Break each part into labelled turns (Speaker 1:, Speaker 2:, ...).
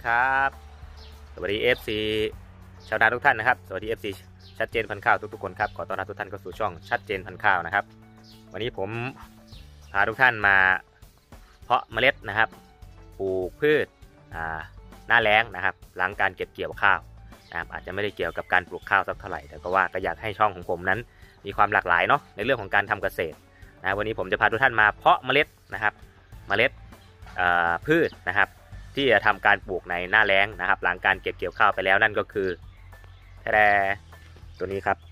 Speaker 1: ครับสวัสดี FC ชาวนาทุกท่านนะครับสวัสดี FC ชัดเจนพันธุ์ข้าวทุกๆคนครับขอต้อนรับทุกท่านเข้าสู่ช่องชัดเจนพันธุ์ข้าวนะครับวันนี้ผมพาทุกท่านมาเพาะเมล็ดนะครับปลูกพืชหน้าแล้งนะครับหลังการเก็บเกี่ยวข้าวนะครับอาจจะไม่ได้เกี่ยวกับการปลูกข้าวสักเท่าไหร่แต่ก็อยากให้ช่องของผมนั้นมีความหลากหลายเนาะในเรื่องของการทำเกษตรนะวันนี้ผมจะพาทุกท่านมาเพาะเมล็ดนะครับเมล็ดพืชนะครับที่จะทำการปลูกในหน้าแล้งนะครับหลังการเก็บเกี่ยวข้าวไปแล้วนั่นก็คือตัวนี้ครับ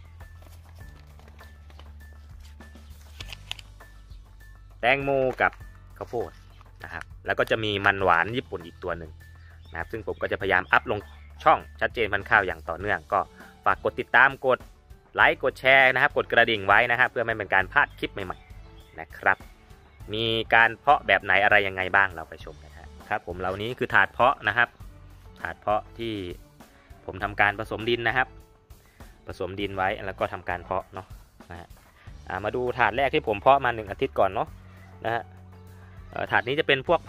Speaker 1: แตงโมกับข้าวโพดนะครับแล้วก็จะมีมันหวานญี่ปุ่นอีกตัวหนึ่งนะครับซึ่งผมก็จะพยายามอัพลงช่องชัดเจนพันธุ์ข้าวอย่างต่อเนื่องก็ฝากกดติดตามกดไลค์กดแชร์นะครับกดกระดิ่งไว้นะครับเพื่อไม่เป็นการพลาดคลิปใหม่ๆนะครับมีการเพาะแบบไหนอะไรยังไงบ้างเราไปชมกันครับผมเหล่านี้คือถาดเพาะนะครับถาดเพาะที่ผมทำการผสมดินนะครับผสมดินไว้แล้วก็ทำการเพาะเนาะนะฮะมาดูถาดแรกที่ผมเพาะมา1 อาทิตย์ก่อนเนาะนะฮะถาดนี้จะเป็นพวก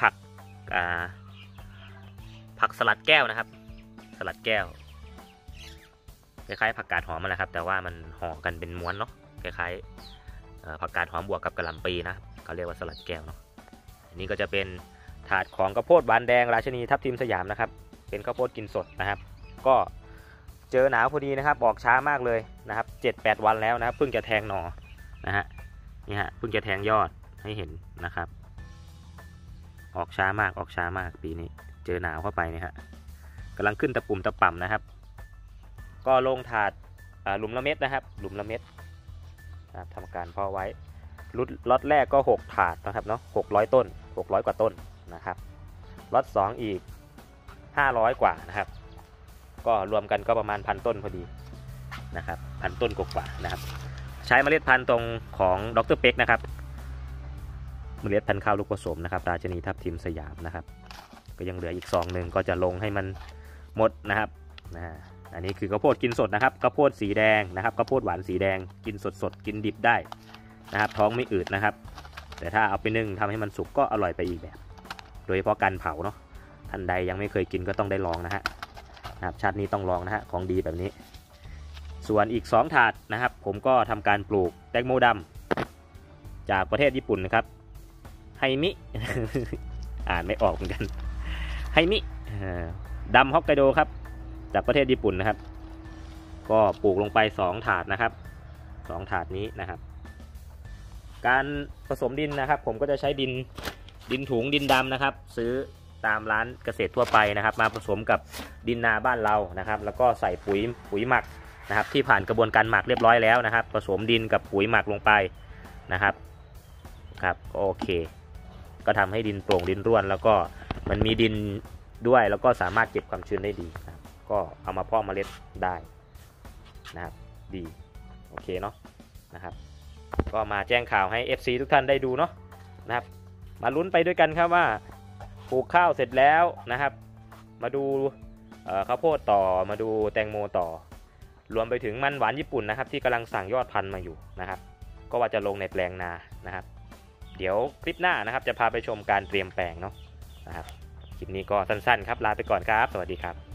Speaker 1: ผักสลัดแก้วนะครับสลัดแก้วคล้ายๆผักกาดหอมนะครับแต่ว่ามันห่อกันเป็นม้วนเนาะคล้ายๆผักกาดหอมบวกกับกะหล่ำปีนะเขาเรียกว่าสลัดแก้วเนาะอันนี้ก็จะเป็นถาดของข้าวโพดหวานแดงราชินีทับทิมสยามนะครับเป็นข้าวโพดกินสดนะครับก็เจอหนาวพอดีนะครับออกช้ามากเลยนะครับ 7-8 วันแล้วนะครับเพิ่งจะแทงหน่อนะฮะนี่ฮะเพิ่งจะแทงยอดให้เห็นนะครับออกช้ามากปีนี้เจอหนาวเข้าไปเนี่ยฮะกำลังขึ้นตะปุ่มตะป่ำนะครับก็ลงถาดหลุมละเม็ดนะครับหลุมละเม็ดทำการเพาะไว้ล็อตแรกก็6ถาดนะครับเนาะ600 ต้น600 กว่าต้นนะครับล็อต2อีก500 กว่านะครับก็รวมกันก็ประมาณ1,000 ต้นพอดีนะครับ1,000 ต้นกว่านะครับใช้เมล็ดพันธุ์ตรงของดร.เป็กนะครับเมล็ดพันธุ์ข้าวลูกผสมนะครับราชินีทับทิมสยามนะครับก็ยังเหลืออีก2 หนึ่งก็จะลงให้มันหมดนะครับอันนี้คือข้าวโพดกินสดนะครับข้าวโพดสีแดงนะครับข้าวโพดหวานสีแดงกินสดกินดิบได้นะครับท้องไม่อืดนะครับแต่ถ้าเอาไปนึ่งทำให้มันสุกก็อร่อยไปอีกแบบโดยเฉพาะการเผาเนาะท่านใดยังไม่เคยกินก็ต้องได้ลองนะครับชาตินี้ต้องลองนะฮะของดีแบบนี้ส่วนอีก2ถาดนะครับผมก็ทำการปลูกแตงโมดำจากประเทศญี่ปุ่นนะครับไฮมิ อ่านไม่ออกเหมือนกันไฮมิดำฮอกไกโดครับจากประเทศญี่ปุ่นนะครับก็ปลูกลงไป2ถาดนะครับ2ถาดนี้นะครับการผสมดินนะครับผมก็จะใช้ดินถุงดินดำนะครับซื้อตามร้านเกษตรทั่วไปนะครับมาผสมกับดินนาบ้านเรานะครับแล้วก็ใส่ปุ๋ยหมักนะครับที่ผ่านกระบวนการหมักเรียบร้อยแล้วนะครับผสมดินกับปุ๋ยหมักลงไปนะครับโอเคก็ทำให้ดินโปร่งดินร่วนแล้วก็มันมีดินด้วยแล้วก็สามารถเก็บความชื้นได้ดีนะครับก็เอามาเพาะเมล็ดได้นะครับดีโอเคเนาะนะครับก็มาแจ้งข่าวให้ FC ทุกท่านได้ดูเนาะนะครับมาลุ้นไปด้วยกันครับว่าปลูกข้าวเสร็จแล้วนะครับมาดูข้าวโพดต่อมาดูแตงโมต่อรวมไปถึงมันหวานญี่ปุ่นนะครับที่กำลังสั่งยอดพันธุ์มาอยู่นะครับก็ว่าจะลงในแปลงนานะครับเดี๋ยวคลิปหน้านะครับจะพาไปชมการเตรียมแปลงเนาะนะครับคลิปนี้ก็สั้นๆครับลาไปก่อนครับสวัสดีครับ